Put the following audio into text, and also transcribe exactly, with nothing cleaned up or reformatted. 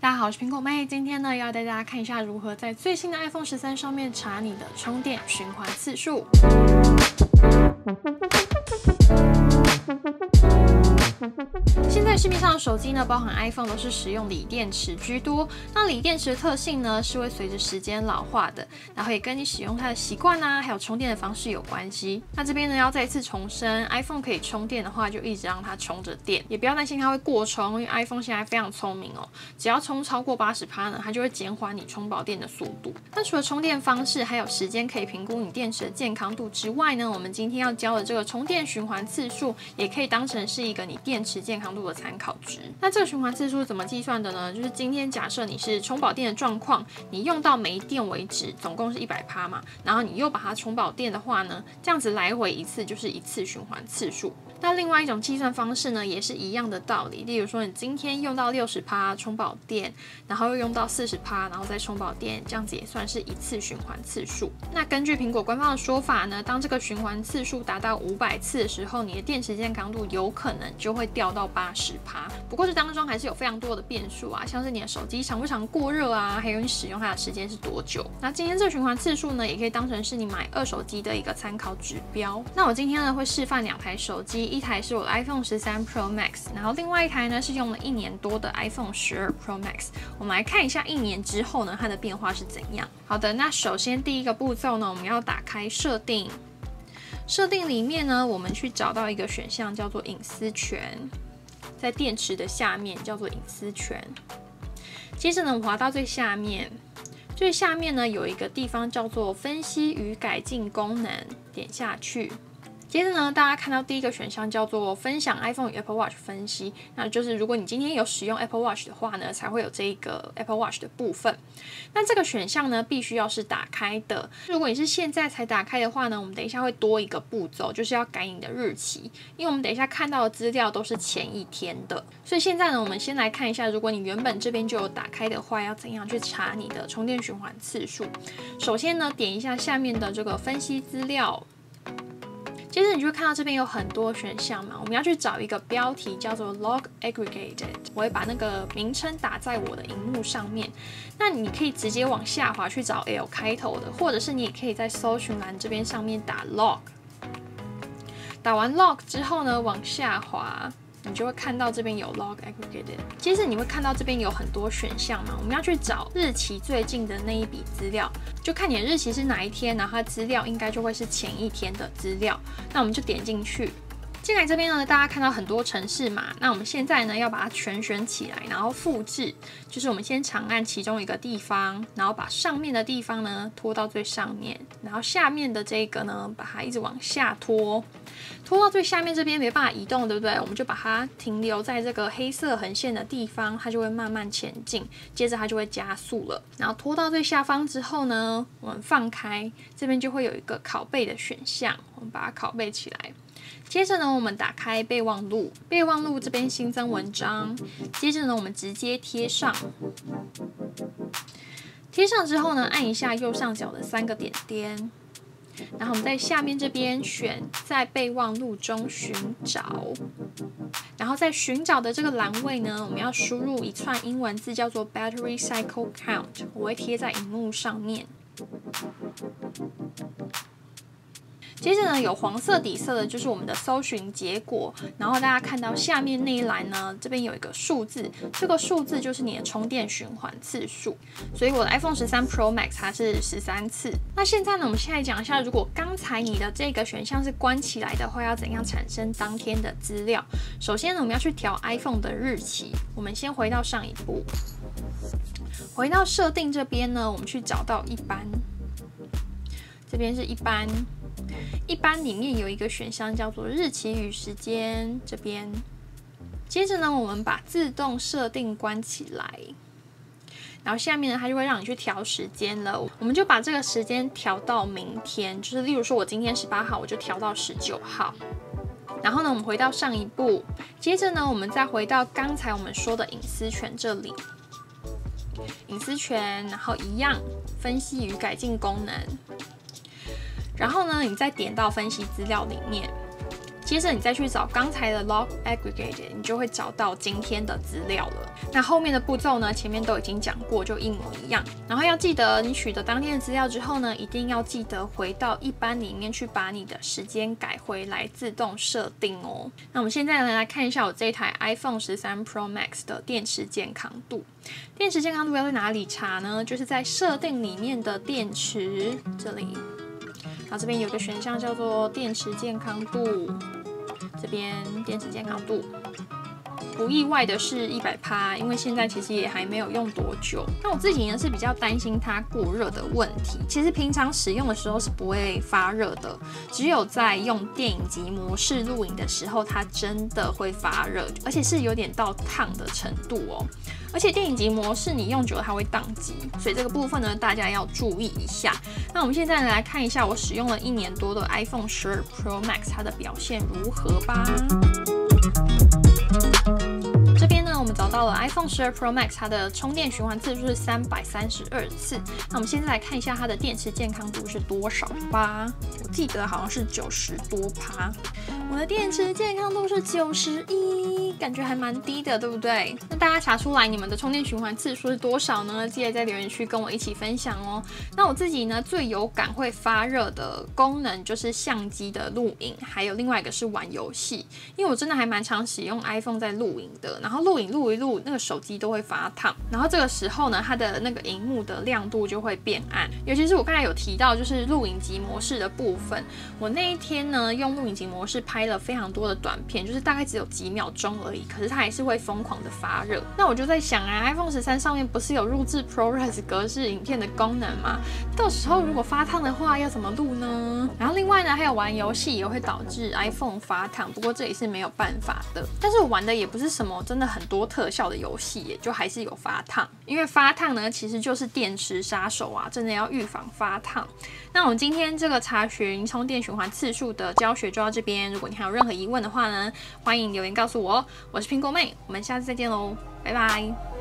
大家好，我是苹果妹，今天呢要带大家看一下如何在最新的 iPhone 十三上面查你的充电循环次数。现在市面上的手机呢，包含 iPhone 都是使用锂电池居多。那锂电池的特性呢，是会随着时间老化的，然后也跟你使用它的习惯啊，还有充电的方式有关系。那这边呢，要再一次重申 ，iPhone 可以充电的话，就一直让它充着电，也不要担心它会过充，因为 iPhone 现在非常聪明哦，只要充超过 百分之八十 呢，它就会减缓你充饱电的速度。那除了充电方式，还有时间可以评估你电池的健康度之外呢，我们今天要教的这个充电循环次数，也可以当成是一个你电池健康度的参考值。那这个循环次数怎么计算的呢？就是今天假设你是充饱电的状况，你用到没电为止，总共是 百分之百 嘛，然后你又把它充饱电的话呢，这样子来回一次就是一次循环次数。那另外一种计算方式呢，也是一样的道理。例如说，你今天用到 百分之六十 充饱电，然后又用到 百分之四十， 然后再充饱电，这样子也算是一次循环次数。那根据苹果官方的说法呢，当这个循环次数达到五百次的时候，你的电池健康度有可能就会掉到 百分之八十。不过这当中还是有非常多的变数啊，像是你的手机常不常过热啊，还有你使用它的时间是多久。那今天这个循环次数呢，也可以当成是你买二手机的一个参考指标。那我今天呢会示范两台手机，一台是我的 iPhone 十三 Pro Max， 然后另外一台呢是用了一年多的 iPhone 十二 Pro Max。我们来看一下一年之后呢它的变化是怎样。好的，那首先第一个步骤呢，我们要打开设定。设定里面呢，我们去找到一个选项叫做隐私权。在电池的下面叫做隐私权。接着呢，我们滑到最下面，最下面呢有一个地方叫做分析与改进功能，点下去。接着呢，大家看到第一个选项叫做分享 iPhone 与 Apple Watch 分析，那就是如果你今天有使用 Apple Watch 的话呢，才会有这个 Apple Watch 的部分。那这个选项呢，必须要是打开的。如果你是现在才打开的话呢，我们等一下会多一个步骤，就是要改你的日期，因为我们等一下看到的资料都是前一天的。所以现在呢，我们先来看一下，如果你原本这边就有打开的话，要怎样去查你的充电循环次数。首先呢，点一下下面的这个分析资料。接着你就会看到这边有很多选项嘛，我们要去找一个标题叫做 Log Aggregated， 我会把那个名称打在我的荧幕上面。那你可以直接往下滑去找 L 开头的，或者是你也可以在搜寻栏这边上面打 Log。打完 Log 之后呢，往下滑。你就会看到这边有 Log Aggregated， 接着你会看到这边有很多选项嘛，我们要去找日期最近的那一笔资料，就看你的日期是哪一天，然后它资料应该就会是前一天的资料，那我们就点进去。进来这边呢，大家看到很多程式码，那我们现在呢要把它全选起来，然后复制，就是我们先长按其中一个地方，然后把上面的地方呢拖到最上面，然后下面的这个呢把它一直往下拖，拖到最下面这边没办法移动，对不对？我们就把它停留在这个黑色横线的地方，它就会慢慢前进，接着它就会加速了。然后拖到最下方之后呢，我们放开，这边就会有一个拷贝的选项，我们把它拷贝起来。接着呢，我们打开备忘录，备忘录这边新增文章，接着呢，我们直接贴上。贴上之后呢，按一下右上角的三个点点，然后我们在下面这边选在备忘录中寻找，然后在寻找的这个栏位呢，我们要输入一串英文字叫做 Battery Cycle Count， 我会贴在荧幕上面。接着呢，有黄色底色的就是我们的搜寻结果，然后大家看到下面那一栏呢，这边有一个数字，这个数字就是你的充电循环次数。所以我的 iPhone 十三 Pro Max 它是十三次。那现在呢，我们现在讲一下，如果刚才你的这个选项是关起来的话，要怎样产生当天的资料？首先呢，我们要去调 iPhone 的日期。我们先回到上一步，回到设定这边呢，我们去找到一般，这边是一般。一般里面有一个选项叫做日期与时间，这边。接着呢，我们把自动设定关起来，然后下面呢，它就会让你去调时间了。我们就把这个时间调到明天，就是例如说我今天十八号，我就调到十九号。然后呢，我们回到上一步，接着呢，我们再回到刚才我们说的隐私权这里，隐私权，然后一样分析与改进功能。然后呢，你再点到分析资料里面，接接着你再去找刚才的 log aggregated， 你就会找到今天的资料了。那后面的步骤呢，前面都已经讲过，就一模一样。然后要记得，你取得当天的资料之后呢，一定要记得回到一般里面去把你的时间改回来，自动设定哦。那我们现在呢来看一下我这台 iPhone 十三 Pro Max 的电池健康度。电池健康度要在哪里查呢？就是在设定里面的电池这里。然后这边有个选项叫做电池健康度，这边电池健康度。不意外的是一百趴，因为现在其实也还没有用多久。那我自己呢是比较担心它过热的问题。其实平常使用的时候是不会发热的，只有在用电影级模式录影的时候，它真的会发热，而且是有点到烫的程度哦。而且电影级模式你用久了它会宕机，所以这个部分呢大家要注意一下。那我们现在来看一下我使用了一年多的 iPhone 十二 Pro Max 它的表现如何吧。这边呢，我们找到了 iPhone 十二 Pro Max， 它的充电循环次数是三百三十二次。那我们现在来看一下它的电池健康度是多少吧。我记得好像是九十多趴。我的电池健康度是九十一，感觉还蛮低的，对不对？那大家查出来你们的充电循环次数是多少呢？记得在留言区跟我一起分享哦。那我自己呢，最有感会发热的功能就是相机的录影，还有另外一个是玩游戏。因为我真的还蛮常使用 iPhone 在录影的，然后录影录一录，那个手机都会发烫，然后这个时候呢，它的那个荧幕的亮度就会变暗。尤其是我刚才有提到，就是录影级模式的部分，我那一天呢用录影级模式拍了非常多的短片，就是大概只有几秒钟而已，可是它还是会疯狂的发热。那我就在想啊 ，iPhone 十三上面不是有录制 ProRes 格式影片的功能吗？到时候如果发烫的话，要怎么录呢？然后另外呢，还有玩游戏也会导致 iPhone 发烫，不过这也是没有办法的。但是我玩的也不是什么真的很多特效的游戏耶，就还是有发烫。因为发烫呢，其实就是电池杀手啊，真的要预防发烫。那我们今天这个查询充电循环次数的教学就到这边。如果你还有任何疑问的话呢，欢迎留言告诉我哦。我是苹果妹，我们下次再见喽，拜拜。